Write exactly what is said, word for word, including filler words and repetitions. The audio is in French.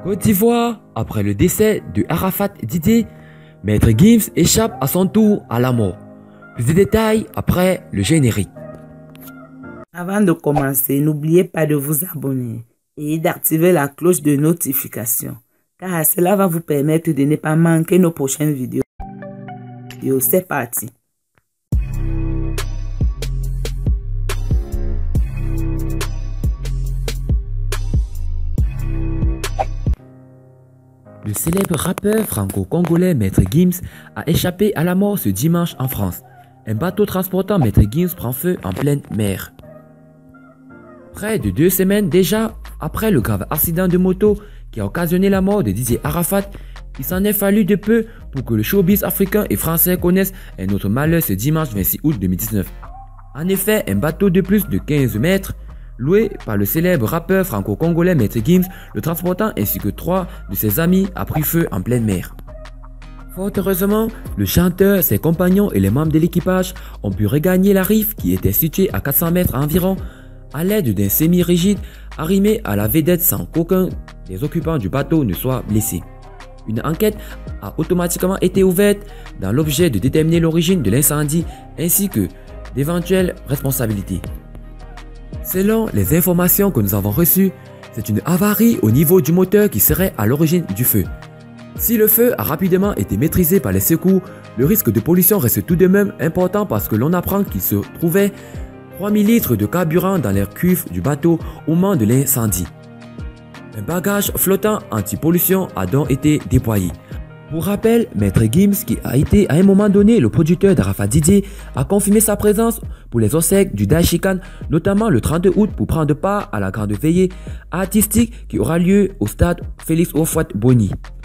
Côte d'Ivoire, après le décès de Arafat Didier, Maître Gims échappe à son tour à la mort. Plus de détails après le générique. Avant de commencer, n'oubliez pas de vous abonner et d'activer la cloche de notification, car cela va vous permettre de ne pas manquer nos prochaines vidéos. C'est parti. Le célèbre rappeur franco-congolais Maître Gims a échappé à la mort ce dimanche en France. Un bateau transportant Maître Gims prend feu en pleine mer. Près de deux semaines déjà après le grave accident de moto qui a occasionné la mort de Didier Arafat, il s'en est fallu de peu pour que le showbiz africain et français connaisse un autre malheur ce dimanche vingt-six août deux mille dix-neuf. En effet, un bateau de plus de quinze mètres, loué par le célèbre rappeur franco-congolais Maître Gims, le transportant ainsi que trois de ses amis, a pris feu en pleine mer. Fort heureusement, le chanteur, ses compagnons et les membres de l'équipage ont pu regagner la rive qui était située à quatre cents mètres environ à l'aide d'un semi-rigide arrimé à la vedette sans qu'aucun des occupants du bateau ne soit blessé. Une enquête a automatiquement été ouverte dans l'objet de déterminer l'origine de l'incendie ainsi que d'éventuelles responsabilités. Selon les informations que nous avons reçues, c'est une avarie au niveau du moteur qui serait à l'origine du feu. Si le feu a rapidement été maîtrisé par les secours, le risque de pollution reste tout de même important parce que l'on apprend qu'il se trouvait trois mille litres de carburant dans les cuves du bateau au moment de l'incendie. Un bagage flottant anti-pollution a donc été déployé. Pour rappel, Maître Gims, qui a été à un moment donné le producteur d'Arafat Didier, a confirmé sa présence pour les obsèques du Daishikan, notamment le trente-deux août pour prendre part à la grande veillée artistique qui aura lieu au stade Félix Houphouët-Boigny.